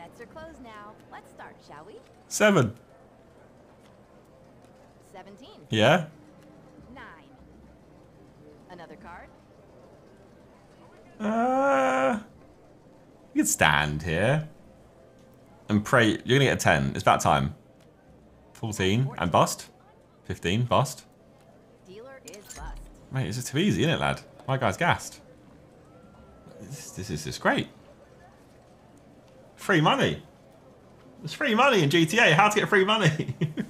Bets are closed now. Let's start, shall we? 7. 17. Yeah? 9. Another card. You can stand here. And pray. You're going to get a 10. It's about time. 14. And bust. 15. Bust. Dealer is bust. Mate, this is too easy, isn't it, lad? My guy's gassed. This is just great. Free money. There's free money in GTA. How to get free money?